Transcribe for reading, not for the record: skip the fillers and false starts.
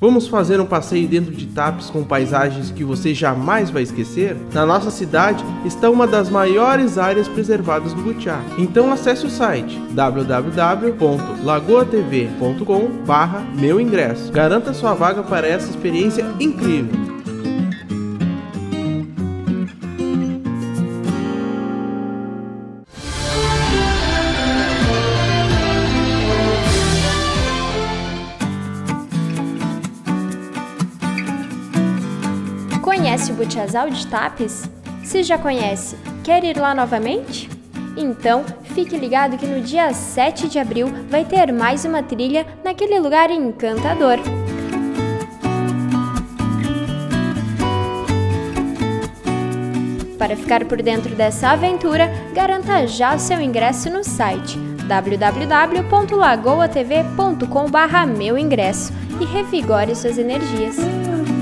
Vamos fazer um passeio dentro de Tapes com paisagens que você jamais vai esquecer? Na nossa cidade está uma das maiores áreas preservadas do Butiá. Então acesse o site www.lagoatv.com/meuingresso. Garanta sua vaga para essa experiência incrível. Conhece o Butiazal de Tapes? Se já conhece, quer ir lá novamente? Então, fique ligado que no dia 7 de abril vai ter mais uma trilha naquele lugar encantador. Para ficar por dentro dessa aventura, garanta já seu ingresso no site www.lagoatv.com/meuingresso e revigore suas energias.